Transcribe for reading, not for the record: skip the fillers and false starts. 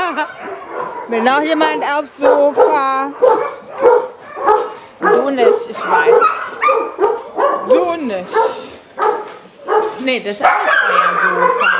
Will noch jemand aufs Sofa? Du nicht, ich weiß. Du nicht. Nee, das ist alles euer Sofa.